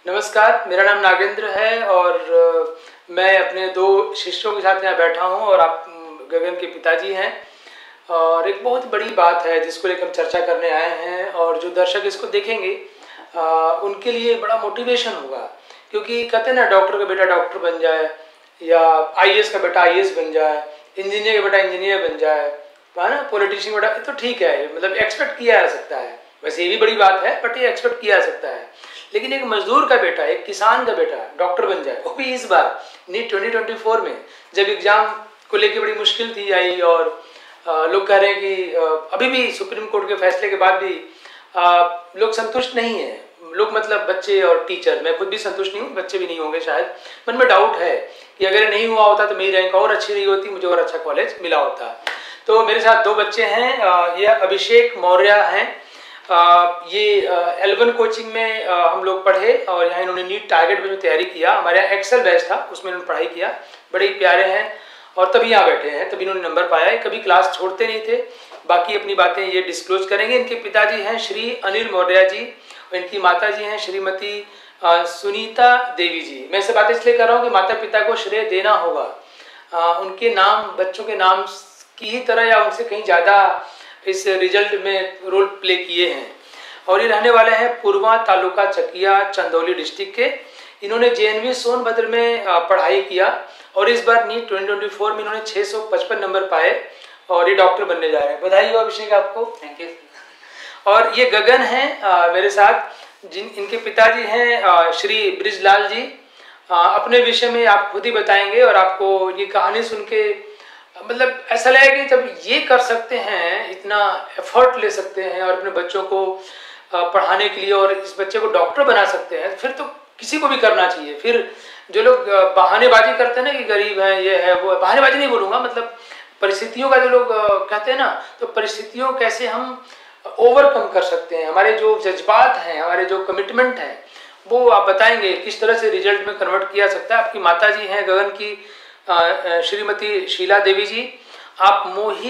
नमस्कार, मेरा नाम नागेंद्र है और मैं अपने दो शिष्यों के साथ यहाँ बैठा हूँ और आप गगन के पिताजी हैं। और एक बहुत बड़ी बात है जिसको लेकर हम चर्चा करने आए हैं और जो दर्शक इसको देखेंगे उनके लिए बड़ा मोटिवेशन होगा। क्योंकि कहते हैं ना, डॉक्टर का बेटा डॉक्टर बन जाए या आईएएस का बेटा आईएएस बन जाए, इंजीनियर का बेटा इंजीनियर बन जाए, है ना, पॉलिटिशियन का बेटा, तो ठीक है, मतलब एक्सपेक्ट किया जा सकता है। वैसे ये भी बड़ी बात है, बट ये एक्सपेक्ट किया जा सकता है। लेकिन एक मजदूर का बेटा, एक किसान का बेटा डॉक्टर बन जाए, वो भी इस बार नीट 2024 में जब एग्जाम को लेके बड़ी मुश्किल थी आई और लोग कह रहे हैं कि अभी भी सुप्रीम कोर्ट के फैसले के बाद भी लोग संतुष्ट नहीं है। लोग मतलब बच्चे और टीचर, मैं खुद भी संतुष्ट नहीं हूँ, बच्चे भी नहीं होंगे शायद। मन में डाउट है कि अगर नहीं हुआ होता तो मेरी रैंक और अच्छी रही होती, मुझे और अच्छा कॉलेज मिला होता। तो मेरे साथ दो बच्चे हैं, ये अभिषेक मौर्य हैं। ये L1 कोचिंग में हम लोग पढ़े और यहाँ इन्होंने नीट टारगेट में तैयारी किया। हमारे यहाँ एक्सेल बैच था, उसमें इन्होंने पढ़ाई किया। बड़े ही प्यारे हैं और तभी यहाँ बैठे हैं, तभी इन्होंने नंबर पाया है। कभी क्लास छोड़ते नहीं थे। बाकी अपनी बातें ये डिस्क्लोज करेंगे। इनके पिताजी हैं श्री अनिल मौर्य जी और इनकी माता जी हैं श्रीमती सुनीता देवी जी। मैं इसे बातें इसलिए कर रहा हूँ कि माता पिता को श्रेय देना होगा। उनके नाम बच्चों के नाम की ही तरह या उनसे कहीं ज़्यादा इस रिजल्ट में रोल प्ले किए हैं। और ये रहने वाले हैं पूर्वा तालुका चकिया चंदौली डिस्ट्रिक्ट के। इन्होंने JNV सोनभद्र में पढ़ाई किया और इस बार नीट 2024 में इन्होंने 655 नंबर पाए और ये डॉक्टर बनने जा रहे हैं। बधाई हो अभिषेक आपको। Thank you. और ये गगन हैं मेरे साथ, इनके पिताजी हैं श्री ब्रिजलाल जी। अपने विषय में आप खुद ही बताएंगे और आपको ये कहानी सुन के मतलब ऐसा लगेगा कि जब ये कर सकते हैं, इतना एफर्ट ले सकते हैं और अपने बच्चों को पढ़ाने के लिए और इस बच्चे को डॉक्टर बना सकते हैं, फिर तो किसी को भी करना चाहिए। फिर जो लोग बहानेबाजी करते हैं ना कि गरीब है, ये है, वो है, बहानेबाजी नहीं बोलूँगा, मतलब परिस्थितियों का जो लोग कहते हैं ना, तो परिस्थितियों कैसे हम ओवरकम कर सकते हैं, हमारे जो जज्बात हैं, हमारे जो कमिटमेंट हैं, वो आप बताएंगे किस तरह से रिजल्ट में कन्वर्ट किया सकता है। आपकी माता जी हैं गगन की श्रीमती शीला देवी जी। आप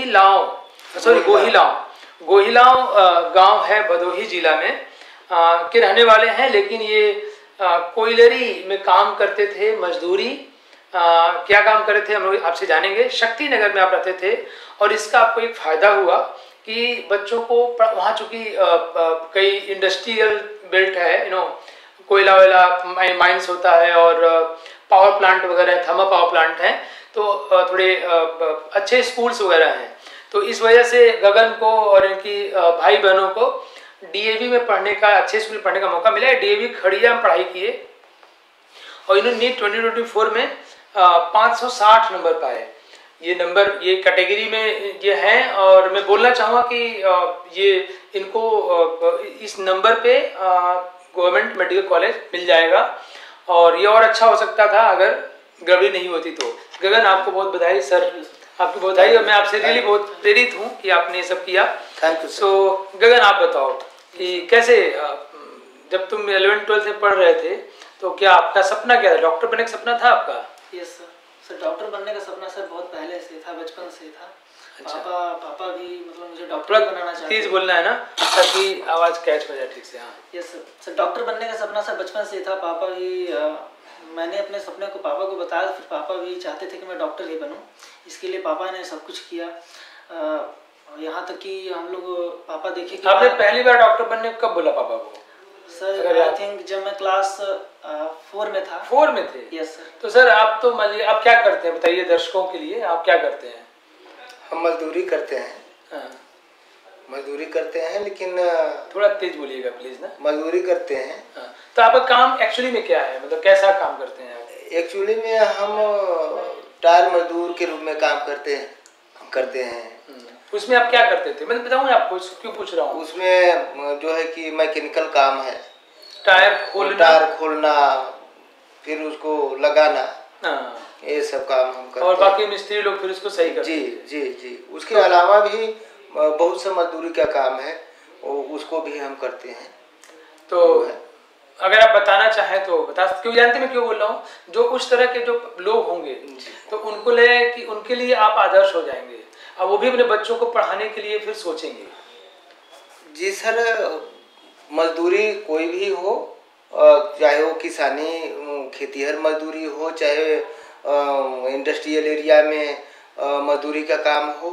गोहिलांव गांव है भदोही जिला में के रहने वाले हैं। लेकिन ये कोयलरी में काम करते थे, मजदूरी क्या काम करते थे हम लोग आपसे जानेंगे। शक्ति नगर में आप रहते थे और इसका आपको एक फायदा हुआ कि बच्चों को वहाँ चूंकि कई इंडस्ट्रियल बेल्ट है, कोयला वैला माइंस होता है और पावर प्लांट वगैरह, थर्मल पावर प्लांट हैं, तो थोड़े अच्छे स्कूल्स वगैरह हैं। तो इस वजह से गगन को और इनकी भाई बहनों को DAV में पढ़ने का, अच्छे स्कूल में पढ़ने का मौका मिला है। DAV खड़िया में पढ़ाई किए और इन्होंने नीट 2024 में 560 नंबर पाए। ये नंबर ये कैटेगरी में ये हैं और मैं बोलना चाहूँगा कि ये इनको इस नंबर पे गवर्नमेंट मेडिकल कॉलेज मिल जाएगा और ये और अच्छा हो सकता था अगर गड़बड़ी नहीं होती तो। गगन आपको बहुत बधाई सर, आपकी बहुत बधाई और मैं आपसे रियली बहुत प्रेरित हूँ कि आपने ये सब किया। Thank you. सो गगन आप बताओ कि कैसे जब तुम 11th-12th में पढ़ रहे थे तो क्या आपका सपना क्या था? डॉक्टर बनने का सपना था आपका? यस सर, डॉक्टर बनने का सपना सर बहुत पहले से था, बचपन से था। अच्छा। पापा भी मतलब मुझे डॉक्टर बनाना चाहते थे। तेज बोलना है ना ताकि आवाज कैच हो जाए ठीक से। हाँ यस सर, डॉक्टर बनने का सपना सर बचपन से था। पापा भी मैंने अपने सपने को पापा को बताया, फिर पापा भी चाहते थे कि मैं डॉक्टर ही बनूं। इसके लिए पापा ने सब कुछ किया। यहाँ तक कि हम लोग पापा देखे कि आपने पहली बार डॉक्टर बनने कब बोला पापा को? सर आई थिंक जब मैं क्लास 4 में था। 4 में थे? Yes sir. तो सर आप तो आप क्या करते हैं बताइए दर्शकों के लिए, आप क्या करते हैं? हम मजदूरी करते हैं। हाँ। मजदूरी करते हैं, लेकिन थोड़ा तेज बोलिएगा प्लीज ना। मजदूरी करते हैं। हाँ। तो आपका काम एक्चुअली में क्या है, मतलब कैसा काम करते हैं आप? एक्चुअली में हम टायर मजदूर के रूप में काम करते हैं। उसमें आप क्या करते थे? मैं बताऊँ आपको क्यों पूछ रहा हूँ। उसमें जो है कि मैकेनिकल काम है, टायर खोलना फिर उसको लगाना। हाँ। ये सब काम हम करते हैं। और बाकी मिस्त्री लोग फिर उसको सही करते हैं। जी। उसके अलावा भी बहुत सा मजदूरी का काम है, उसको भी हम करते हैं। तो अगर आप बताना चाहें तो बता। क्यों जानते मैं क्यों बोल रहा हूँ? जो उस तरह के जो लोग होंगे तो उनको ले कि उनके लिए आप आदर्श हो जाएंगे और वो भी अपने बच्चों को पढ़ाने के लिए फिर सोचेंगे। जी सर, मजदूरी कोई भी हो चाहे वो किसानी खेतीहर मजदूरी हो, चाहे इंडस्ट्रियल एरिया में मजदूरी का काम हो।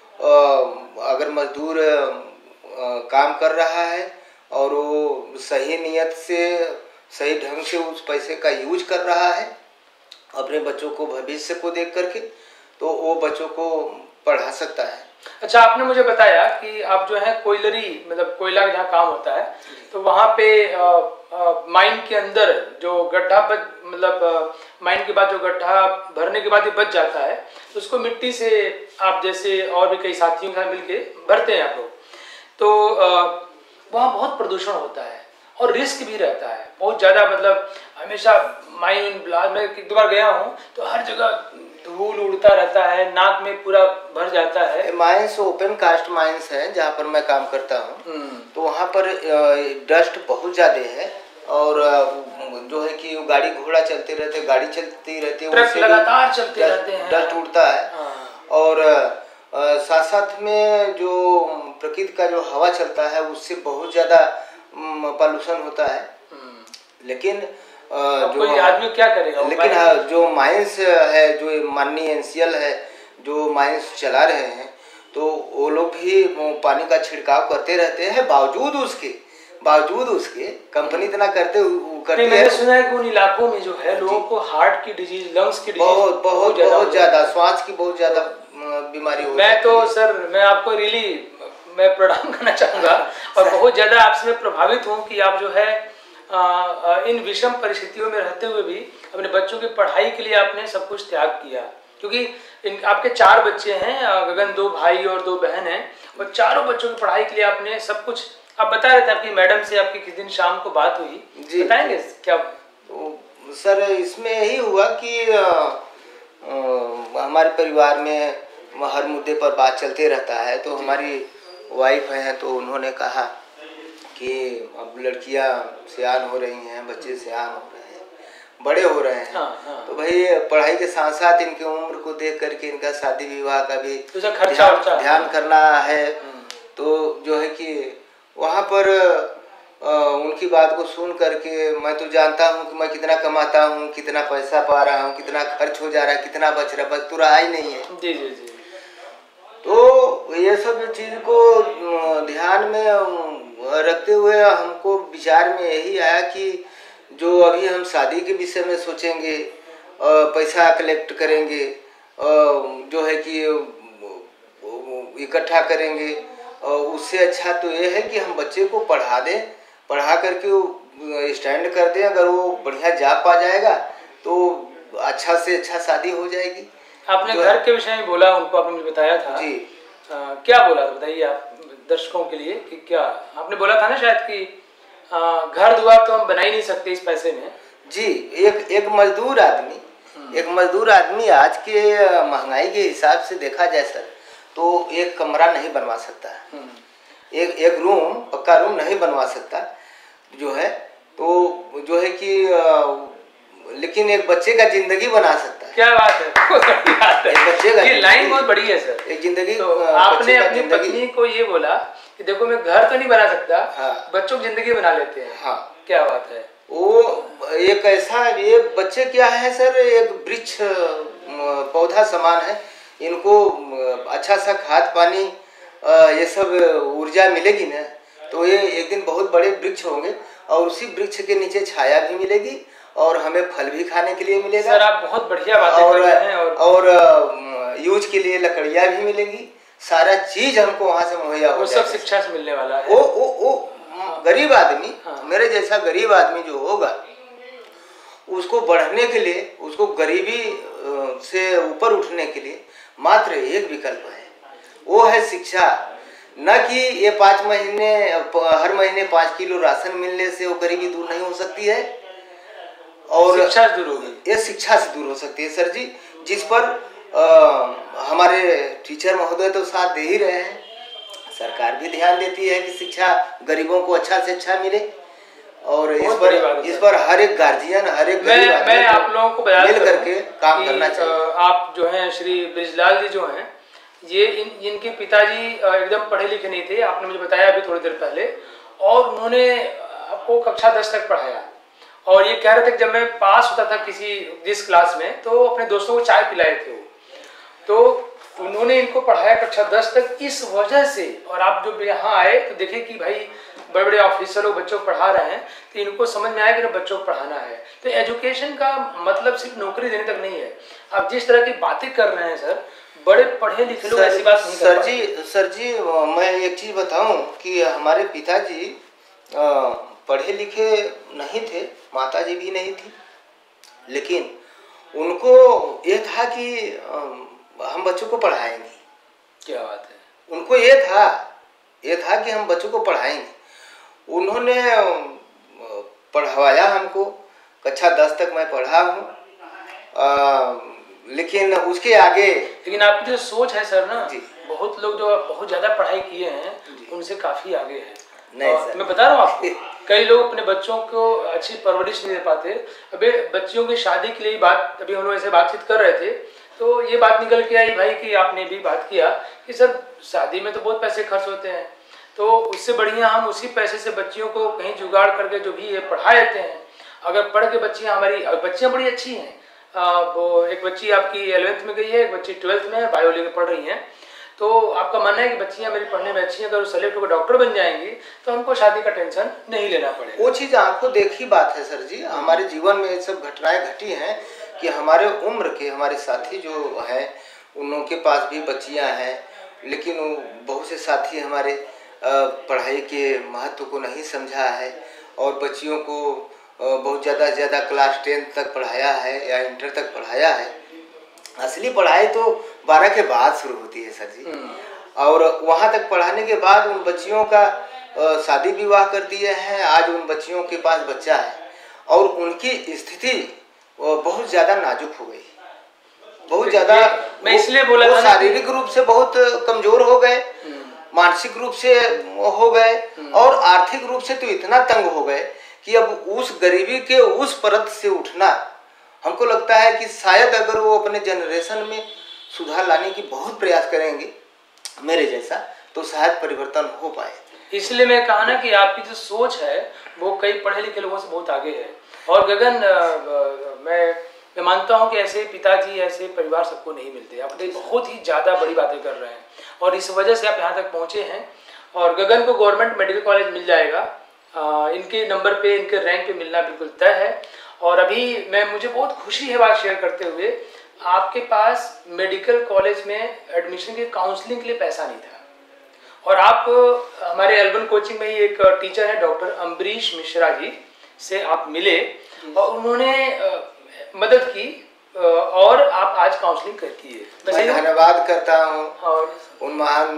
अगर मजदूर काम कर रहा है और वो सही नियत से, सही ढंग से उस पैसे का यूज कर रहा है अपने बच्चों को भविष्य को देख करके, तो वो बच्चों को पढ़ा सकता है। अच्छा, आपने मुझे बताया कि आप जो है कोयलरी, मतलब कोयला जहाँ काम होता है, तो वहाँ पे माइन के अंदर जो गड्ढा मतलब माइन के बाद जो गड्ढा भरने के बाद ये बच जाता है, तो उसको मिट्टी से आप जैसे और भी कई साथियों के साथ मिलके भरते हैं आप लोग। तो वहाँ बहुत प्रदूषण होता है और रिस्क भी रहता है बहुत ज़्यादा। मतलब हमेशा माइन ब्लास्ट, मैं एक दो बार गया हूँ तो हर जगह धूल उड़ता रहता है, नाक में पूरा भर जाता है। माइंस ओपन कास्ट माइंस है जहाँ पर मैं काम करता हूँ, तो वहाँ पर डस्ट बहुत ज्यादा है और जो है कि गाड़ी घोड़ा चलते रहते, गाड़ी चलती रहती है, ट्रक लगातार चलते रहते हैं, डस्ट उड़ता है। और साथ साथ में जो प्रकृति का जो हवा चलता है उससे बहुत ज्यादा पॉल्यूशन होता है। लेकिन जो कोई आदमी क्या करेगा, लेकिन जो माइंस है, जो माननीय एनसीएल है, जो माइंस चला रहे हैं, तो वो लोग भी पानी का छिड़काव करते रहते हैं। बावजूद उसके कंपनी इतना करती है। मैंने सुना है कि उन इलाकों में जो है लोगों को हार्ट की डिजीज, लंग्स की डिजीज बहुत ज्यादा, श्वास की बहुत ज्यादा बीमारी हो। मैं तो सर, मैं आपको रियली मैं प्रणाम करना चाहूँगा और बहुत ज्यादा आपसे प्रभावित हूँ कि आप जो है इन विषम परिस्थितियों में रहते हुए भी अपने बच्चों की पढ़ाई के लिए आपने सब कुछ त्याग किया। क्योंकि आपके 4 बच्चे हैं, गगन 2 भाई और 2 बहन हैं, और चारों बच्चों की पढ़ाई के लिए आपने सब कुछ। आप बता रहे थे आपकी मैडम से आपकी किस दिन शाम को बात हुई, बताएंगे क्या? तो सर इसमें यही हुआ कि हमारे परिवार में हर मुद्दे पर बात चलते रहता है। तो हमारी वाइफ हैं, तो उन्होंने कहा कि अब लड़कियां सयान हो रही हैं, बच्चे सयान हो रहे हैं, बड़े हो रहे हैं। तो भाई पढ़ाई के साथ साथ इनकी उम्र को देख करके इनका शादी विवाह का भी ध्यान करना है। तो जो है कि वहाँ पर उनकी बात को सुन करके मैं तो जानता हूँ कि मैं कितना कमाता हूँ, कितना पैसा पा रहा हूँ, कितना खर्च हो जा रहा है, कितना बच रहा, बच तो रहा ही नहीं है। जी। तो ये सब चीज को ध्यान में रखते हुए हमको विचार में यही आया कि जो अभी हम शादी के विषय में सोचेंगे, पैसा कलेक्ट करेंगे, जो है कि इकट्ठा करेंगे, उससे अच्छा तो ये है कि हम बच्चे को पढ़ा दें, पढ़ा करके स्टैंड कर दें। अगर वो बढ़िया जॉब पा जाएगा तो अच्छा से अच्छा शादी हो जाएगी। आपने घर के विषय में बोला, उनको आपने मुझे बताया था जी। क्या बोला बताइए आप दर्शकों के लिए कि क्या आपने बोला था ना शायद कि घर द्वार तो हम बना ही नहीं सकते इस पैसे में। जी, एक मजदूर आदमी आज के महंगाई के हिसाब से देखा जाए सर, तो एक कमरा नहीं बनवा सकता, एक रूम, पक्का रूम नहीं बनवा सकता जो है। तो जो है कि लेकिन एक बच्चे का जिंदगी बना सकता है। क्या बात है, बहुत बड़ी बात है। एक बच्चे का ये लाइन बहुत बड़ी है सर। एक जिंदगी, तो आपने अपनी पत्नी को ये बोला कि देखो मैं घर तो नहीं बना सकता, हाँ, बच्चों की जिंदगी बना लेते हैं। हाँ, क्या बात है। वो एक ऐसा, ये बच्चे क्या है सर, एक वृक्ष पौधा समान है। इनको अच्छा सा खाद पानी ये सब ऊर्जा मिलेगी ना, तो ये एक दिन बहुत बड़े वृक्ष होंगे और उसी वृक्ष के नीचे छाया भी मिलेगी और हमें फल भी खाने के लिए मिलेगा। सर आप बहुत बढ़िया बातें कर रहे हैं। और यूज के लिए लकड़ियाँ भी मिलेगी, सारा चीज हमको वहाँ से मुहैया हो जाएगा। वो सब शिक्षा से मिलने वाला है। वो गरीब आदमी, मेरे जैसा गरीब आदमी जो होगा उसको बढ़ने के लिए, उसको गरीबी से ऊपर उठने के लिए मात्र एक विकल्प है, वो है शिक्षा। न कि ये 5 महीने हर महीने 5 किलो राशन मिलने से वो गरीबी दूर नहीं हो सकती है, और शिक्षा से दूर होगी। ये शिक्षा से दूर हो सकती है सर जी, जिस पर हमारे टीचर महोदय तो साथ दे ही रहे हैं। सरकार भी ध्यान देती है कि शिक्षा गरीबों को अच्छा से अच्छा मिले, और इस पर हर एक गार्जियन, हर एक मैं आप लोगों को मिल करके काम करना चाहिए। आप जो हैं श्री ब्रिजलाल जी जो हैं, ये इनके पिताजी एकदम पढ़े लिखे नहीं थे, आपने मुझे बताया अभी थोड़ी देर पहले, और उन्होंने आपको कक्षा 10 तक पढ़ाया। और ये कह रहे थे कि जब मैं पास होता था जिस क्लास में, तो अपने दोस्तों को चाय पिलाए थे वो। तो उन्होंने इनको पढ़ाया कक्षा 10 तक इस वजह से। और आप जब यहाँ आए तो देखे कि भाई बड़े बड़े ऑफिसर लोग बच्चों को पढ़ा रहे हैं, तो इनको समझ में आया कि बच्चों को पढ़ाना है। तो एजुकेशन का मतलब सिर्फ नौकरी देने तक नहीं है। आप जिस तरह की बातें कर रहे हैं सर, बड़े पढ़े लिखे लोग ऐसी बात नहीं कर पाते। सर जी मैं एक चीज बताऊं कि हमारे पिताजी पढ़े लिखे नहीं थे, माताजी भी नहीं थी, लेकिन उनको ये था कि हम बच्चों को पढ़ाएंगे। क्या बात है। उनको ये था कि हम बच्चों को पढ़ाएंगे। उन्होंने पढ़वाया हमको, कक्षा 10 तक मैं पढ़ा हूँ, लेकिन उसके आगे। लेकिन आपकी जो सोच है सर ना जी, बहुत लोग जो बहुत ज्यादा पढ़ाई किए हैं उनसे काफी आगे है। नहीं सर, मैं बता रहा हूँ आपको, कई लोग अपने बच्चों को अच्छी परवरिश नहीं दे पाते। अभी बच्चियों की शादी के लिए बात, अभी हम लोग ऐसे बातचीत कर रहे थे, तो ये बात निकल के आई भाई कि आपने भी बात किया कि सर शादी में तो बहुत पैसे खर्च होते हैं, तो उससे बढ़िया हम उसी पैसे से बच्चियों को कहीं जुगाड़ करके जो भी है पढ़ा देते हैं। अगर पढ़ के बच्चियाँ बच्चियाँ बड़ी अच्छी हैं, वो एक बच्ची आपकी 11th में गई है, एक बच्ची 12th में बायोलॉजी में पढ़ रही हैं। तो आपका मानना है कि बच्चियाँ मेरी पढ़ने में अच्छी हैं, अगर वो सेलेक्ट होकर डॉक्टर बन जाएंगी तो हमको शादी का टेंशन नहीं लेना पड़ेगा। वो चीज़ आंखों देखी बात है सर जी। हमारे जीवन में ये सब घटनाएं घटी हैं कि हमारे उम्र के हमारे साथी जो हैं उनके पास भी बच्चियां हैं, लेकिन वो बहुत से साथी हमारे पढ़ाई के महत्व को नहीं समझा है और बच्चियों को बहुत ज़्यादा से ज़्यादा क्लास 10 तक पढ़ाया है या इंटर तक पढ़ाया है। असली पढ़ाई तो 12 के बाद शुरू होती है सर जी, और वहाँ तक पढ़ाने के बाद उन बच्चियों का शादी विवाह कर दिए हैं। आज उन बच्चियों के पास बच्चा है और उनकी स्थिति बहुत ज़्यादा नाजुक हो गई, बहुत ज़्यादा। मैं इसलिए बोला था, शारीरिक रूप से बहुत कमजोर हो गए, मानसिक रूप से हो गए और आर्थिक रूप से तो इतना तंग हो गए कि अब उस गरीबी के उस परत से उठना, हमको लगता है कि शायद अगर वो अपने जनरेशन में सुधार लाने की बहुत प्रयास करेंगे मेरे जैसा, तो शायद परिवर्तन हो पाए। इसलिए मैं कहा ना कि आपकी जो सोच है वो कई पढ़े लिखे लोगों से बहुत आगे है। और गगन, मैं मानता हूं कि ऐसे पिताजी, ऐसे परिवार सबको नहीं मिलते। आप बहुत ही ज़्यादा बड़ी बातें कर रहे हैं और इस वजह से आप यहाँ तक पहुँचे हैं। और गगन को गवर्नमेंट मेडिकल कॉलेज मिल जाएगा, इनके नंबर पे, इनके रैंक पे मिलना बिल्कुल तय है। और अभी मुझे बहुत खुशी है बात शेयर करते हुए, आपके पास मेडिकल कॉलेज में एडमिशन के काउंसलिंग के लिए पैसा नहीं था और आप हमारे एल्बन कोचिंग में ही एक टीचर है डॉक्टर अम्बरीश मिश्रा जी से आप मिले और उन्होंने मदद की और आप आज काउंसलिंग करती है। मैं धन्यवाद करता हूँ और उन महान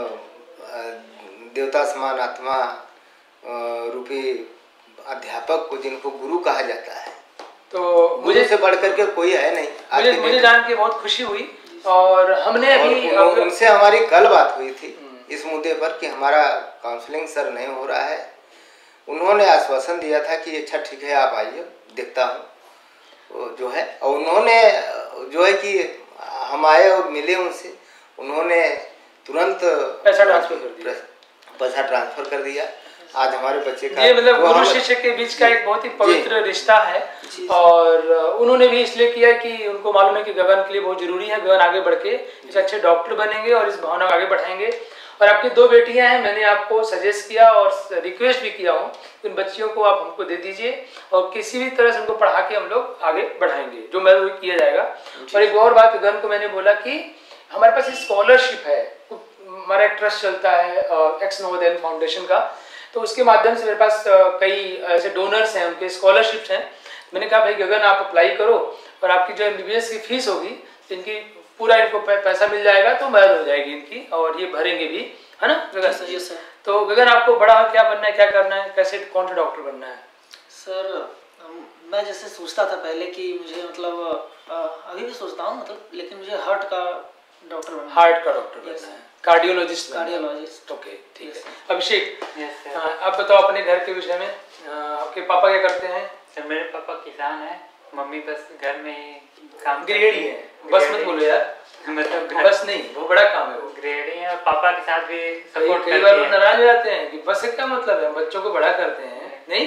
देवता समान आत्मा रूपी अध्यापक को, जिनको गुरु कहा जाता है। तो मुझे से बढ़ करके कोई है नहीं। मुझे जान के बहुत खुशी हुई और हमने अभी उनसे हमारी कल बात हुई थी इस मुद्दे पर कि हमारा काउंसलिंग सर नहीं हो रहा है। उन्होंने आश्वासन दिया था कि अच्छा ठीक है आप आइए, देखता हूँ जो है। और उन्होंने जो है कि हम आए और मिले उनसे, उन्होंने तुरंत पैसा ट्रांसफर कर दिया। आज हमारे बच्चे का ये मतलब गुरु शिष्य के बीच का एक बहुत ही पवित्र रिश्ता है और उन्होंने भी इसलिए किया कि उनको मालूम है कि गगन के लिए बहुत जरूरी है, गगन आगे बढ़ के एक अच्छे डॉक्टर बनेंगे और इस भावना को आगे बढ़ाएंगे। और आपकी 2 बेटियां हैं, मैंने आपको सजेस्ट किया और रिक्वेस्ट भी किया हूँ उन बच्चियों को आप हमको दे दीजिए और किसी भी तरह से उनको पढ़ा के हम लोग आगे बढ़ाएंगे, जो मैं वो किया जाएगा। और एक और बात गगन को मैंने बोला कि हमारे पास स्कॉलरशिप है, हमारा एक ट्रस्ट चलता है एक्स नवोदय फाउंडेशन का, तो उसके माध्यम से मेरे पास कई ऐसे डोनर्स हैं, उनके स्कॉलरशिप्स हैं। मैंने कहा भाई गगन आप अप्लाई करो और आपकी जो MBBS की फीस होगी इनकी पूरा इनको पैसा मिल जाएगा, तो मदद हो जाएगी इनकी और ये भरेंगे भी, है ना गगन? Yes sir. तो गगन आपको बड़ा क्या बनना है, क्या करना है, कैसे कौन सा डॉक्टर बनना है? सर मैं जैसे सोचता था पहले कि मुझे मतलब अभी भी सोचता हूँ मतलब, लेकिन मुझे हार्ट का डॉक्टर बनना है। हार्ट का डॉक्टर बनना है, कार्डियोलॉजिस्ट। ओके ठीक है। अभिषेक, आप बताओ अपने घर के विषय में, आपके पापा क्या करते हैं? सर मेरे पापा किसान हैं, मम्मी बस घर में ही काम गृहिणी है। बस मत बोलो यार, मतलब बस नहीं, वो बड़ा काम है, वो गृहिणी है। पापा के साथ भी सपोर्ट कई बार लोग नाराज हो जाते हैं कि बस से क्या मतलब है, बच्चों को बड़ा करते हैं। नहीं,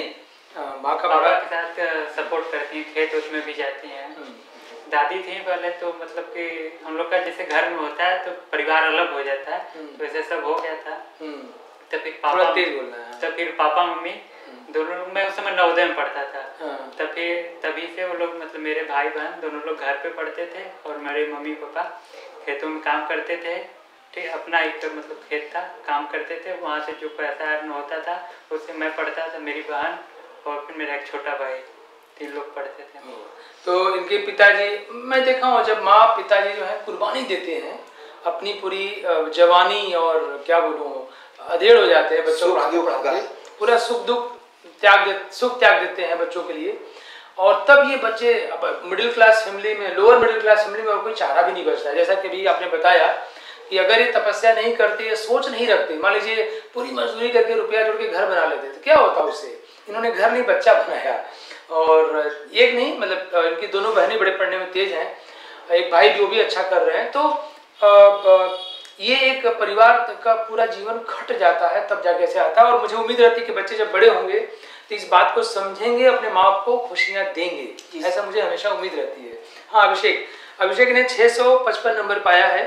माँ का पापा बड़ा के साथ सपोर्ट करती हैं, खेत उसमें भी जाती हैं। दादी थी पहले तो मतलब कि हम लोग का जैसे घर में होता है तो परिवार अलग हो जाता है, तो ऐसे सब हो गया था। तो फिर थोड़ा तेज बोलना है। तो फिर पापा मम्मी दोनों लोग, मैं उस समय नवोदय में पढ़ता था, तो फिर तभी से वो लोग मतलब मेरे भाई बहन दोनों लोग घर पे पढ़ते थे और मेरे मम्मी पापा खेतों में काम करते थे। ठीक, अपना एक मतलब खेत था, काम करते थे, वहाँ से जो पैसा अर्न होता था उससे मैं पढ़ता था, मेरी बहन और फिर मेरा एक छोटा भाई, 3 लोग पढ़ते थे। तो इनके पिताजी, मैं देखा हूँ जब माँ पिताजी जो है कुर्बानी देते हैं, अपनी पूरी जवानी और क्या बोलूँ अधेड़ हो जाते हैं बच्चों को पढ़ाते, पूरा सुख त्याग देते हैं बच्चों के लिए। और तब ये बच्चे मिडिल क्लास फैमिली में, लोअर मिडिल क्लास फैमिली में और कोई चारा भी नहीं बचता है। जैसा कि अभी आपने बताया कि अगर ये तपस्या नहीं करते, ये सोच नहीं रखते, मान लीजिए पूरी मजदूरी करके रुपया जोड़ के घर बना लेते तो क्या होता उससे। इन्होंने घर नहीं बच्चा बनाया। और एक नहीं, मतलब इनकी दोनों बहनें बड़े पढ़ने में तेज हैं, एक भाई जो भी अच्छा कर रहे हैं। तो ये एक परिवार का पूरा जीवन खट जाता है तब जाके ऐसे आता है। और मुझे उम्मीद रहती है कि बच्चे जब बड़े होंगे तो इस बात को समझेंगे, अपने माँ बाप को खुशियाँ देंगे, ऐसा मुझे हमेशा उम्मीद रहती है। हाँ, अभिषेक ने 655 नंबर पाया है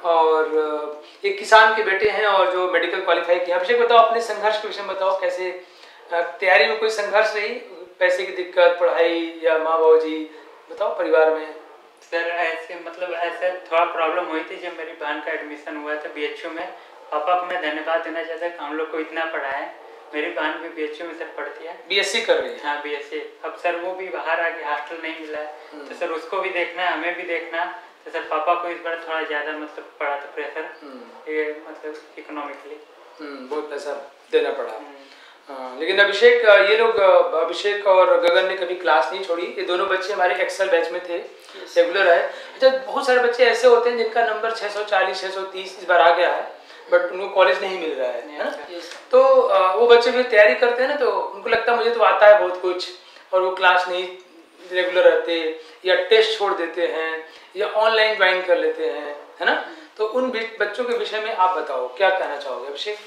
और एक किसान के बेटे हैं और जो मेडिकल क्वालिफाई किया। अभिषेक बताओ अपने संघर्ष के विषय में, बताओ कैसे तैयारी में कोई संघर्ष रही, पैसे की दिक्कत, पढ़ाई या माँ बाबू जी, बताओ परिवार में। सर ऐसे थोड़ा प्रॉब्लम हुई थी जब मेरी बहन का एडमिशन हुआ था BHU में। पापा को मैं धन्यवाद देना चाहता कि हम लोग को इतना पढ़ाया। मेरी बहन भी BHU में सर पढ़ती है, BSc कर रही है। हाँ BSc। अब सर वो भी बाहर आके हॉस्टल नहीं मिला है, तो सर उसको भी देखना है, हमें भी देखना। तो सर पापा को इस बार थोड़ा ज़्यादा मतलब पड़ा था प्रेशर, ये मतलब इकोनॉमिकली बहुत पैसा देना पड़ा। लेकिन अभिषेक, ये लोग अभिषेक और गगन ने कभी क्लास नहीं छोड़ी। ये दोनों बच्चे हमारे एक्सेल बैच में थे, रेगुलर है। अच्छा, बहुत सारे बच्चे ऐसे होते हैं जिनका नंबर 640 630 इस बार आ गया है, बट उनको कॉलेज नहीं मिल रहा है ना। तो वो बच्चे जो तैयारी करते हैं ना, तो उनको लगता है मुझे तो आता है बहुत कुछ, और वो क्लास नहीं रेगुलर रहते या टेस्ट छोड़ देते हैं या ऑनलाइन ज्वाइन कर लेते हैं, है ना। तो उन बच्चों के विषय में आप बताओ, क्या कहना चाहोगे अभिषेक?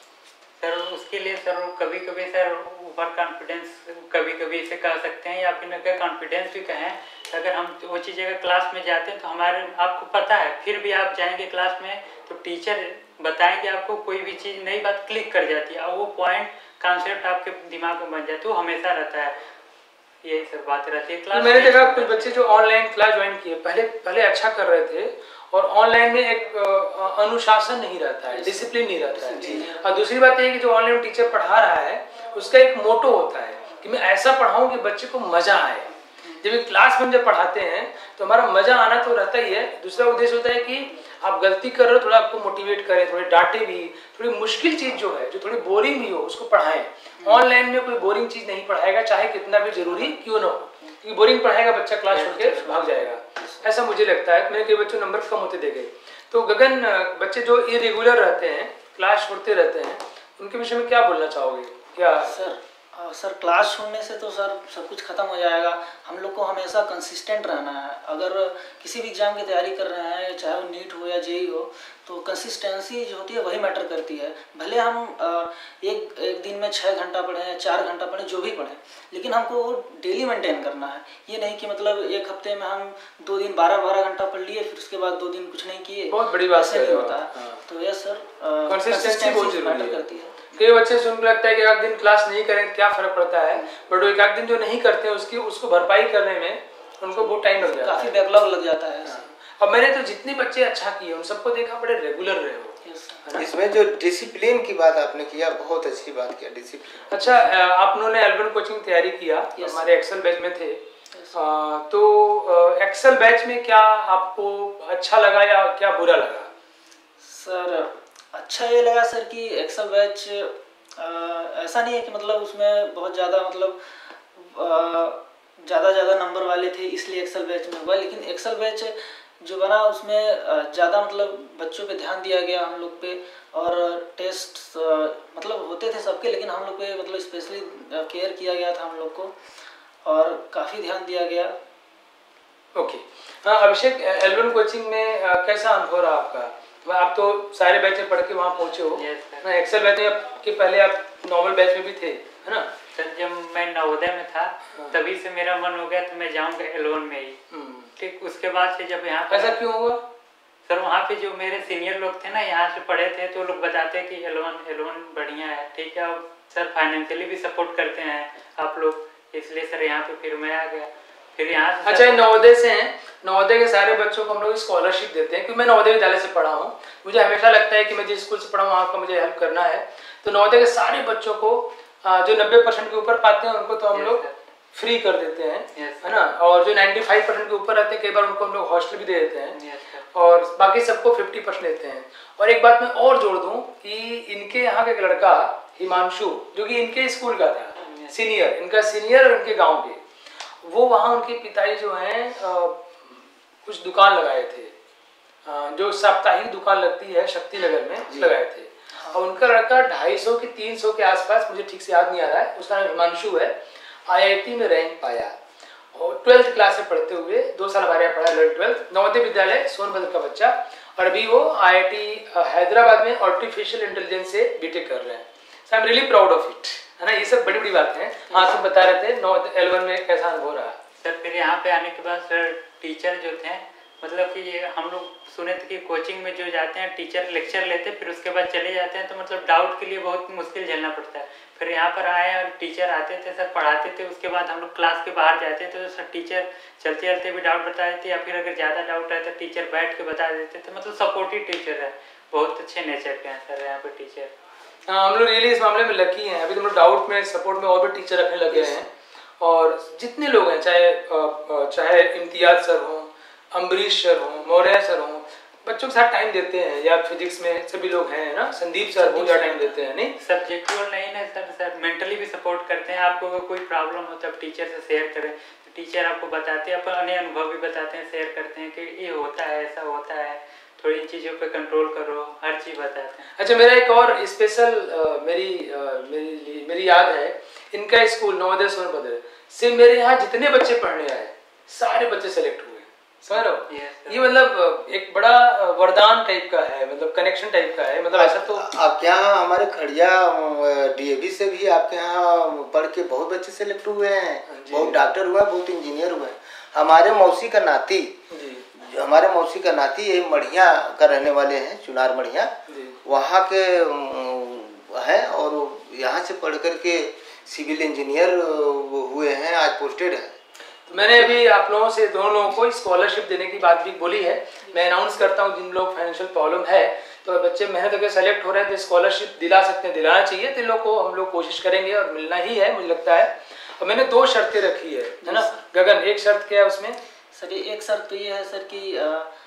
सर उसके लिए सर कभी कभी सर ओवर कॉन्फिडेंस कभी कभी इसे कह सकते हैं, या फिर अगर कॉन्फिडेंस भी कहें, अगर हम वो चीज़ अगर क्लास में जाते हैं तो हमारे आपको पता है, फिर भी आप जाएंगे क्लास में तो टीचर बताएंगे आपको, कोई भी चीज़ नई बात क्लिक कर जाती है और वो पॉइंट कॉन्सेप्ट आपके दिमाग में बन जाता है, वो हमेशा रहता है। यही सब बात रहती है क्लास। मैंने देखा कुछ बच्चे जो ऑनलाइन क्लास ज्वाइन किए, पहले अच्छा कर रहे थे, और ऑनलाइन में एक अनुशासन नहीं रहता है, डिसिप्लिन नहीं रहता है। और दूसरी बात यह है कि जो ऑनलाइन टीचर पढ़ा रहा है उसका एक मोटो होता है कि मैं ऐसा पढ़ाऊं कि बच्चे को मजा आए। जब क्लास में जब पढ़ाते हैं तो हमारा मजा आना तो रहता ही है, दूसरा उद्देश्य होता है कि आप गलती कर रहे हो, थोड़ा आपको मोटिवेट करें, थोड़े डांटे भी, थोड़ी मुश्किल चीज जो है, जो थोड़ी बोरिंग भी हो, उसको पढ़ाएं। ऑनलाइन में कोई बोरिंग चीज नहीं पढ़ाएगा, चाहे कितना भी जरूरी क्यों ना हो, क्योंकि बोरिंग पढ़ाएगा बच्चा क्लास छोड़ के भाग जाएगा, ऐसा मुझे लगता है। मेरे कई बच्चों नंबर कम होते देखे। तो गगन, बच्चे जो इरेगुलर रहते हैं, क्लास छोड़ते रहते हैं, उनके विषय में क्या बोलना चाहोगे? क्या सर क्लास छोड़ने से तो सर सब कुछ खत्म हो जाएगा। हम लोग को हमेशा कंसिस्टेंट रहना है। अगर किसी भी एग्जाम की तैयारी कर रहे हैं, चाहे वो नीट हो या जेई हो, तो कंसिस्टेंसी जो होती है वही मैटर करती है। भले हम एक दिन में 6 घंटा पढ़ें या 4 घंटा पढ़ें, जो भी पढ़ें, लेकिन हमको वो डेली मेंटेन करना है। ये नहीं कि मतलब एक हफ्ते में हम 2 दिन 12-12 घंटा पढ़ लिए, फिर उसके बाद 2 दिन कुछ नहीं किए, बहुत बड़ी बात ऐसे नहीं होता है। तो ये सर कंसिस्टेंसी बहुत मैटर करती है। कई बच्चे सुन के लगता है कि एक दिन क्लास नहीं करें क्या फर्क पड़ता है, बट एक दिन जो नहीं करते हैं उसको भरपाई करने में उनको बहुत टाइम लग जाता है, काफी बैकलॉग लग जाता है। अब मैंने तो जितने बच्चे अच्छा किए उन सबको देखा बड़े रेगुलर रहे हो। इसमें जो डिसिप्लिन की बात आपने किया, बहुत अच्छी बात किया, डिसिप्लिन। अच्छा, आप लोगों ने एल्बन कोचिंग तैयारी किया, हमारे एक्सेल बैच में थे, तो एक्सेल बैच में क्या आपको अच्छा लगा या क्या बुरा लगा? सर अच्छा ये लगा सर कि एक्सेल बैच ऐसा नहीं है कि मतलब उसमें बहुत ज़्यादा मतलब ज़्यादा नंबर वाले थे इसलिए एक्सेल बैच में हुआ, लेकिन एक्सेल बैच जो बना उसमें ज़्यादा मतलब बच्चों पे ध्यान दिया गया हम लोग पे, और टेस्ट मतलब होते थे सबके, लेकिन हम लोग पे मतलब स्पेशली केयर किया गया था हम लोग को, और काफ़ी ध्यान दिया गया। ओके। हाँ अभिषेक, एल्बन कोचिंग में कैसा अनुभव रहा आपका? आप तो सारे बैच में पढ़ के वहाँ पहुँचे हो ना, एक्सेल बैच में के पहले आप नॉर्मल बैच में भी थे, है ना, सर जब मैं नवोदय में था तभी से मेरा मन हो गया तो मैं जाऊंगा L1 में ही। ठीक, उसके बाद से जब यहाँ ऐसा क्यों हुआ? सर वहाँ पे जो मेरे सीनियर लोग थे ना, यहाँ से पढ़े थे, तो लोग बताते हैं कि L1 बढ़िया है। ठीक है, और सर फाइनेंशियली भी सपोर्ट करते हैं आप लोग, इसलिए सर यहाँ पे फिर मैं आ गया। फिर यहाँ से अच्छा, नवोदय से हैं, नवोदय के सारे बच्चों को हम लोग स्कॉलरशिप देते हैं, क्योंकि मैं नवोदय विद्यालय से पढ़ा हूँ। मुझे हमेशा लगता है कि मैं जिस स्कूल से पढ़ा हूँ वहाँ का मुझे हेल्प करना है। तो नवोदय के सारे बच्चों को जो 90% के ऊपर पाते हैं उनको तो हम लोग फ्री कर देते हैं, है ना। और जो 95% के ऊपर रहते हैं कई बार उनको हम लोग हॉस्टल भी दे देते हैं, और बाकी सबको 50% देते हैं। और एक बात मैं और जोड़ दूं कि इनके यहाँ का एक लड़का हिमांशु, जो कि इनके स्कूल का था, सीनियर, इनका सीनियर और इनके गांव के, वो वहाँ उनके पिताजी जो हैं कुछ दुकान लगाए थे, जो साप्ताहिक दुकान लगती है शक्तिनगर में, लगाए थे। और उनका लड़का 250 की 300 के आसपास, मुझे ठीक से याद नहीं आ रहा है, उसका नाम हिमांशु है, IIT में रैंक पाया। और 12th क्लास में पढ़ते हुए 2 साल हमारे यहाँ पढ़ा 11th, नवोदय विद्यालय सोनभद्र का बच्चा, और अभी वो IIT हैदराबाद में आर्टिफिशियल इंटेलिजेंस से बीटेक कर रहे हैं। So I am really proud of it, है ना। ये सब बड़ी बड़ी बातें हैं। हाँ, तुम बता रहे थे L1 में कैसा अनुभव रहा? सर फिर यहाँ पे आने के बाद सर टीचर जो थे, मतलब कि ये हम लोग सुने थे कि कोचिंग में जो जाते हैं टीचर लेक्चर लेते हैं फिर उसके बाद चले जाते हैं, तो मतलब डाउट के लिए बहुत मुश्किल झेलना पड़ता है। फिर यहाँ पर आए और टीचर आते थे, सर पढ़ाते थे, उसके बाद हम लोग क्लास के बाहर जाते थे तो सर टीचर चलते चलते भी डाउट बता देते, या फिर अगर ज़्यादा डाउट है तो टीचर बैठ के बता देते थे। मतलब सपोर्टिव टीचर है, बहुत अच्छे नेचर के हैं सर यहाँ पर टीचर। हाँ, हम लोग रियली इस मामले में लकी हैं। अभी तो हम लोग डाउट में, सपोर्ट में और भी टीचर रखने लगे हैं। और जितने लोग हैं, चाहे इम्तियाज सर हों, अम्बरीश सर हों, मौर्य सर हों, बच्चों के साथ टाइम देते हैं, या फिजिक्स में सभी लोग हैं ना, संदीप सर बहुत ज़्यादा टाइम देते हैं। नहीं, सब्जेक्टिव नहीं है सर मेंटली भी सपोर्ट करते हैं। आपको अगर कोई प्रॉब्लम हो तो आप टीचर से शेयर करें, तो टीचर आपको बताते हैं, अपने अनुभव भी बताते हैं, शेयर करते हैं कि ये होता है, ऐसा होता है, थोड़ी इन चीज़ों पे कंट्रोल करो, हर चीज़ बताते हैं। अच्छा, मेरा एक और स्पेशल मेरी याद है, इनका स्कूल नवोदय सोनभद्र से मेरे यहाँ जितने बच्चे पढ़ने आए सारे बच्चे सेलेक्ट हुए, समझ रहे हो। ये मतलब एक बड़ा वरदान टाइप का है, मतलब कनेक्शन टाइप का है। मतलब ऐसा तो आपके यहाँ हमारे खड़िया DAV से भी आपके यहाँ पढ़ के बहुत बच्चे सेलेक्ट हुए हैं, बहुत डॉक्टर हुए हैं, बहुत इंजीनियर हुए हैं। हमारे मौसी का नाती यही मढ़िया का रहने वाले हैं, चुनार मढ़िया, वहाँ के हैं, और यहाँ से पढ़ करके सिविल इंजीनियर हुए हैं, आज पोस्टेड है। तो मैंने अभी आप लोगों से दोनों लोगों को स्कॉलरशिप देने की बात भी बोली है। मैं अनाउंस करता हूँ, जिन लोग फाइनेंशियल प्रॉब्लम है, तो बच्चे मेहनत करके सेलेक्ट हो रहे हैं तो स्कॉलरशिप दिला सकते हैं, दिलाना चाहिए। तो इन लोग को हम लोग कोशिश करेंगे और मिलना ही है, मुझे लगता है। और मैंने 2 शर्तें रखी है ना गगन? एक शर्त क्या है उसमें? सर एक शर्त तो ये है सर कि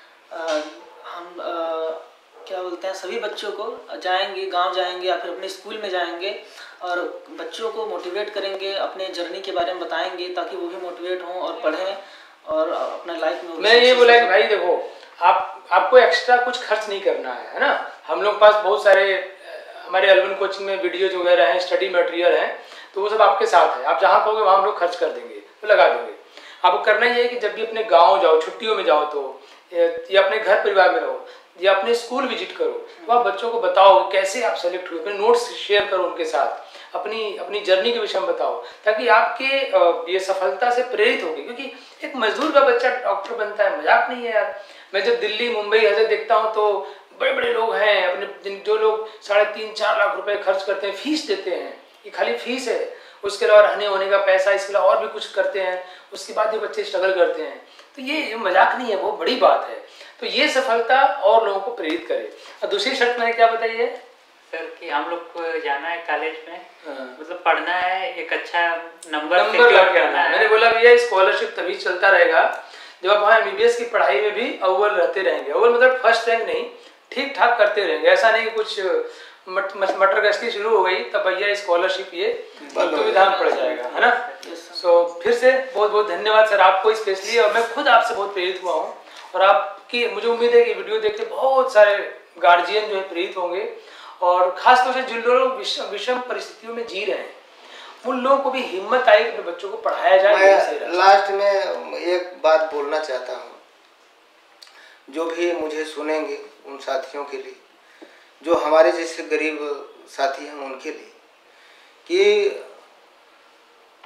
हम क्या बोलते हैं, सभी बच्चों को जाएंगे, गांव जाएंगे या फिर अपने स्कूल में जाएंगे और बच्चों को मोटिवेट करेंगे, अपने जर्नी के बारे में बताएंगे, ताकि वो भी मोटिवेट हों और पढ़ें और अपना लाइफ में। मैं ये बोला कि भाई देखो, आपको एक्स्ट्रा कुछ खर्च नहीं करना है ना। हम लोग पास बहुत सारे हमारे L1 कोचिंग में वीडियोज वगैरह हैं, स्टडी मटेरियल हैं, तो वो सब आपके साथ है। आप जहाँ कहोगे वहाँ हम लोग खर्च कर देंगे, तो लगा देंगे। आपको करना ये है कि जब भी अपने गाँव जाओ, छुट्टियों में जाओ, तो या अपने घर परिवार में रहो या अपने स्कूल विजिट करो, तो आप बच्चों को बताओ कैसे आप सेलेक्ट हुए, अपने नोट्स शेयर करो उनके साथ, अपनी जर्नी के विषय में बताओ, ताकि आपके ये सफलता से प्रेरित होगी। क्योंकि एक मजदूर का बच्चा डॉक्टर बनता है, मजाक नहीं है यार। मैं जब दिल्ली, मुंबई ऐसे देखता हूँ तो बड़े बड़े लोग हैं, अपने जो लोग 3.5-4 लाख रुपए खर्च करते हैं, फीस देते हैं, ये खाली फीस है, उसके अलावा रहने होने का पैसा, इसके अलावा और भी कुछ करते हैं, उसके बाद ये बच्चे स्ट्रगल करते हैं। तो ये मजाक नहीं है, बहुत बड़ी बात है। तो ये सफलता और लोगों को प्रेरित करे। और दूसरी शर्त मैंने क्या बताई है सर कि हम लोग को जाना है कॉलेज में, मतलब पढ़ना है, एक अच्छा नंबर ला के आना है। मैंने बोला भैया स्कॉलरशिप तभी चलता रहेगा जब आप वहाँ MBBS की पढ़ाई में भी अव्वल रहते रहेंगे। अव्वल मतलब फर्स्ट रैंक नहीं, ठीक ठाक करते रहेंगे। ऐसा नहीं कि कुछ मटर गश्ती शुरू हो गई तब भैया स्कॉलरशिप ये दुविधा में पड़ जाएगा, है ना। सो फिर से बहुत बहुत धन्यवाद सर आपको स्पेशली। और मैं खुद आपसे बहुत प्रेरित हुआ हूँ, और आपकी मुझे उम्मीद है कि वीडियो देख के बहुत सारे गार्जियन जो है प्रेरित होंगे, और खासतौर से जिन लोग विषम परिस्थितियों में जी रहे हैं उन लोगों को भी हिम्मत आई अपने बच्चों को पढ़ाया जाए। मैं लास्ट में एक बात बोलना चाहता हूँ, जो भी मुझे सुनेंगे उन साथियों के लिए, जो हमारे जैसे गरीब साथी हैं उनके लिए, कि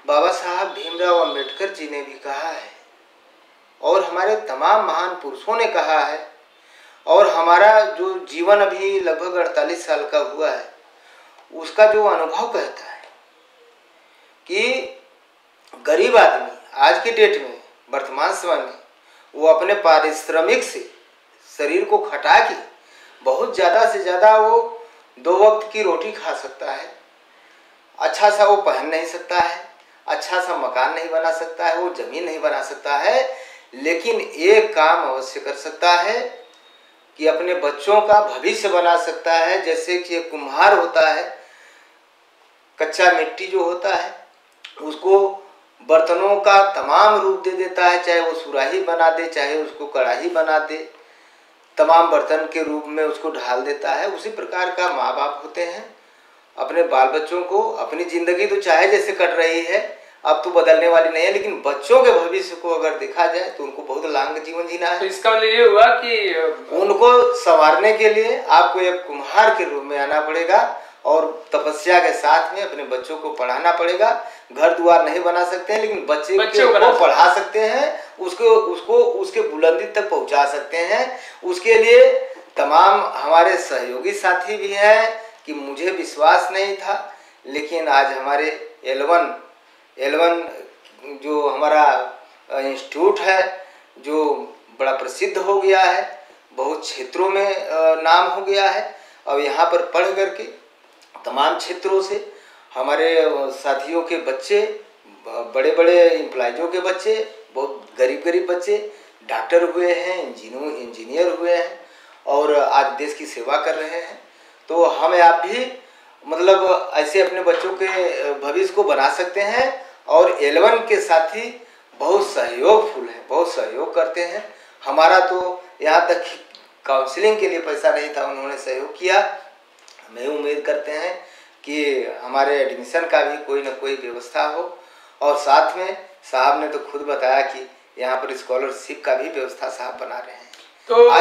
बाबा साहब भीमराव अंबेडकर जी ने भी कहा है और हमारे तमाम महान पुरुषों ने कहा है, और हमारा जो जीवन अभी लगभग 48 साल का हुआ है उसका जो अनुभव कहता है कि गरीब आदमी आज की डेट में, वर्तमान समय में, वो अपने पारिश्रमिक से शरीर को खटा के बहुत ज़्यादा से ज़्यादा वो 2 वक्त की रोटी खा सकता है। अच्छा सा वो पहन नहीं सकता है, अच्छा सा मकान नहीं बना सकता है, वो ज़मीन नहीं बना सकता है, लेकिन एक काम अवश्य कर सकता है कि अपने बच्चों का भविष्य बना सकता है। जैसे कि एक कुम्हार होता है, कच्चा मिट्टी जो होता है उसको बर्तनों का तमाम रूप दे देता है, चाहे वो सुराही बना दे, चाहे उसको कढ़ाई बना दे, तमाम बर्तन के रूप में उसको ढाल देता है। उसी प्रकार का माँ बाप होते हैं, अपने बाल बच्चों को, अपनी ज़िंदगी तो चाहे जैसे कट रही है, अब तो बदलने वाली नहीं है, लेकिन बच्चों के भविष्य को अगर देखा जाए तो उनको बहुत लांग जीवन जीना है। तो इसका मतलब ये हुआ कि उनको संवारने के लिए आपको एक कुम्हार के रूप में आना पड़ेगा और तपस्या के साथ में अपने बच्चों को पढ़ाना पड़ेगा। घर द्वार नहीं बना सकते हैं, लेकिन बच्चे को पढ़ा सकते हैं, उसको उसके बुलंदी तक पहुंचा सकते हैं। उसके लिए तमाम हमारे सहयोगी साथी भी हैं कि मुझे विश्वास नहीं था, लेकिन आज हमारे L1 जो हमारा इंस्टीट्यूट है जो बड़ा प्रसिद्ध हो गया है, बहुत क्षेत्रों में नाम हो गया है, और यहाँ पर पढ़ करके तमाम क्षेत्रों से हमारे साथियों के बच्चे, बड़े बड़े एम्प्लॉयजों के बच्चे, बहुत गरीब बच्चे डॉक्टर हुए हैं, इंजीनियर हुए हैं और आज देश की सेवा कर रहे हैं। तो हम आप भी मतलब ऐसे अपने बच्चों के भविष्य को बना सकते हैं। और L1 के साथी बहुत सहयोगफुल हैं, बहुत सहयोग करते हैं। हमारा तो यहाँ तक काउंसलिंग के लिए पैसा नहीं था, उन्होंने सहयोग किया। हमें उम्मीद करते हैं कि हमारे एडमिशन का भी कोई ना कोई व्यवस्था हो, और साथ में साहब ने तो खुद बताया कि यहाँ पर स्कॉलरशिप का भी व्यवस्था साहब बना रहे हैं। तो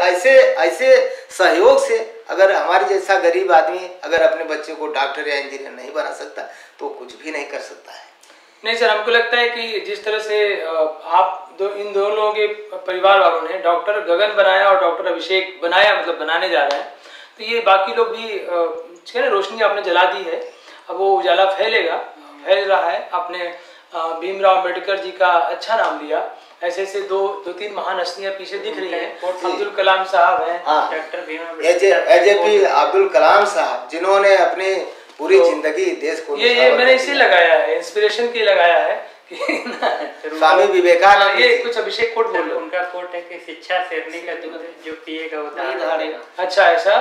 ऐसे सहयोग से अगर हमारे जैसा गरीब आदमी अगर अपने बच्चे को डॉक्टर या इंजीनियर नहीं बना सकता तो कुछ भी नहीं कर सकता है। नहीं सर, हमको लगता है कि जिस तरह से आप इन दोनों लोगों के परिवार वालों ने डॉक्टर गगन बनाया और डॉक्टर अभिषेक बनाया, मतलब बनाने जा रहे हैं, तो ये बाकी लोग भी रोशनी आपने जला दी है। अब वो उजाला फैल रहा है। आपने भीमराव अंबेडकर जी का अच्छा नाम लिया। ऐसे दो तीन महान हस्तियां पीछे दिख रही हैं। अब्दुल कलाम साहब हैं, डॉक्टर AJP अब्दुल कलाम साहब, जिन्होंने अपनी पूरी जिंदगी देश को, ये मैंने इसी लगाया है, इंस्पिरेशन के लगाया है कि स्वामी विवेकानंद। ये कुछ अभिषेक कोट बोल लो। उनका कोट है कि शिक्षा शेरनी का दूध जो पिएगा वो दहाड़ेगा। अच्छा, ऐसा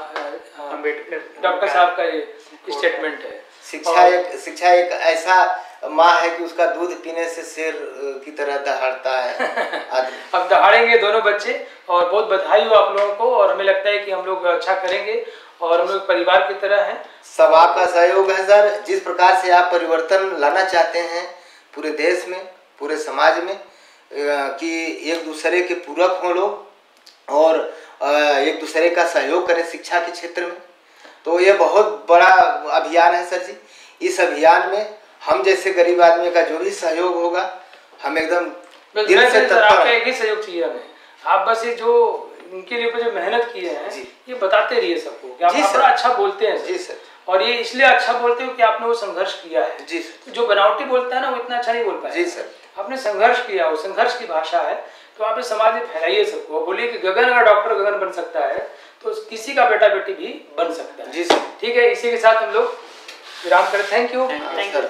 अम्बेडकर डॉक्टर साहब का ये स्टेटमेंट है। शिक्षा एक ऐसा माँ है कि उसका दूध पीने से शेर की तरह दहाड़ता है। अब दहाड़ेंगे दोनों बच्चे, और बहुत बधाई हो आप लोगों को। और हमें लगता है कि हम लोग अच्छा करेंगे और हम लोग परिवार की तरह हैं। सब आपका सहयोग है सर। जिस प्रकार से आप परिवर्तन लाना चाहते हैं पूरे देश में, पूरे समाज में, कि एक दूसरे के पूरक हों लोग और एक दूसरे का सहयोग करें शिक्षा के क्षेत्र में, तो ये बहुत बड़ा अभियान है सर जी। इस अभियान में हम जैसे गरीब आदमी का जो भी सहयोग होगा, हम एकदम दिल से तत्पर हैं। एक ही सहयोग चाहिए हमें। आप बस ये जो इनके लिए जो मेहनत की है ये बताते रहिए सबको कि आप बड़ा अच्छा बोलते हैं जी सर। और ये इसलिए अच्छा बोलते हो कि आपने वो संघर्ष किया है जी सर। जो बनावटी बोलता है ना, वो इतना अच्छा नहीं बोल पाया जी सर। आपने संघर्ष किया, वो संघर्ष की भाषा है। तो आप इस समाज में फैलाइए सबको, बोलिए कि गगन अगर डॉक्टर गगन बन सकता है तो किसी का बेटा बेटी भी बन सकता है। जी सर। ठीक है, इसी के साथ हम लोग विराम करें। Thank you.